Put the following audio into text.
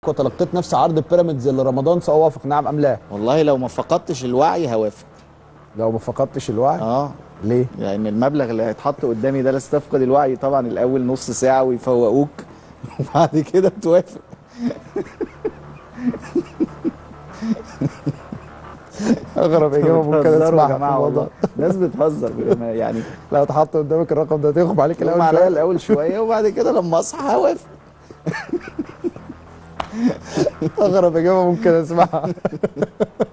وتلقيت نفس عرض بيراميدز اللي رمضان سأوافق نعم ام لا؟ والله لو ما فقدتش الوعي هوافق. لو ما فقدتش الوعي؟ ليه؟ لان المبلغ اللي هيتحط قدامي ده لازم تفقد الوعي طبعا الاول نص ساعه ويفوقوك وبعد كده توافق. اغرب اجابه ممكن اسمعها في الموضوع. ناس بتهزر يعني. لو اتحط قدامك الرقم ده تغمى عليك الاول شويه الاول شويه وبعد كده لما اصحى هوافق. اغرب اجابه ممكن اسمعها.